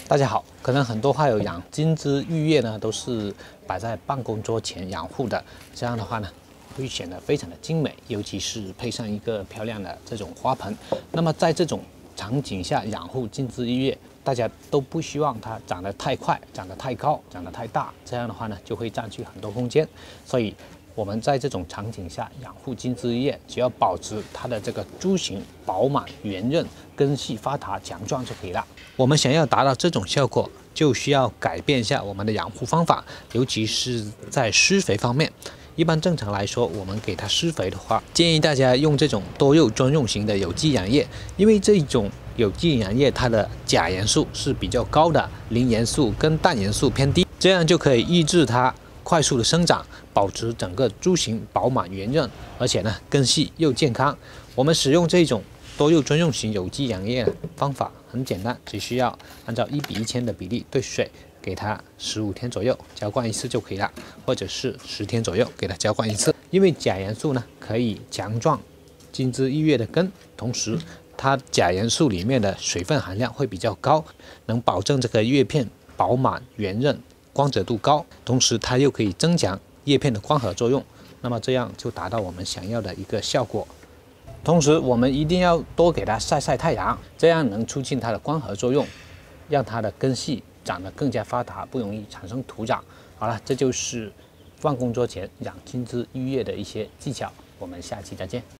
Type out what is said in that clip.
大家好，可能很多花友养金枝玉叶呢，都是摆在办公桌前养护的，这样的话呢，会显得非常的精美，尤其是配上一个漂亮的这种花盆。那么在这种场景下养护金枝玉叶，大家都不希望它长得太快、长得太高、长得太大，这样的话呢，就会占据很多空间。所以我们在这种场景下养护金枝玉叶，只要保持它的这个株形饱满、圆润、根系发达、强壮就可以了。我们想要达到这种效果，就需要改变一下我们的养护方法，尤其是在施肥方面。一般正常来说，我们给它施肥的话，建议大家用这种多肉专用型的有机养液，因为这种有机养液它的钾元素是比较高的，磷元素跟氮元素偏低，这样就可以抑制它快速的生长，保持整个株型饱满圆润，而且呢根系又健康。我们使用这种多肉专用型有机养液方法很简单，只需要按照1:1000的比例兑水，给它15天左右浇灌一次就可以了，或者是10天左右给它浇灌一次。因为钾元素呢可以强壮金枝玉叶的根，同时它钾元素里面的水分含量会比较高，能保证这个叶片饱满圆润、光泽度高，同时它又可以增强叶片的光合作用，那么这样就达到我们想要的一个效果。同时我们一定要多给它晒晒太阳，这样能促进它的光合作用，让它的根系长得更加发达，不容易产生徒长。好了，这就是办公桌前养金枝玉叶的一些技巧，我们下期再见。